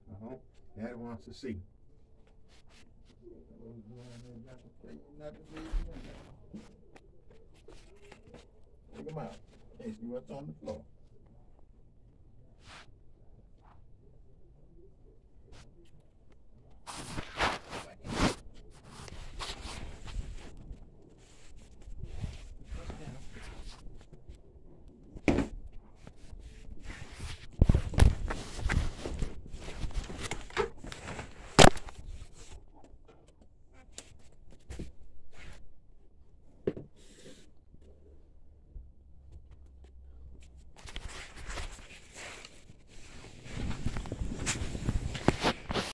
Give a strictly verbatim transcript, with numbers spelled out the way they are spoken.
Uh-huh. Daddy wants to see. Take them out. Can't see what's on the floor.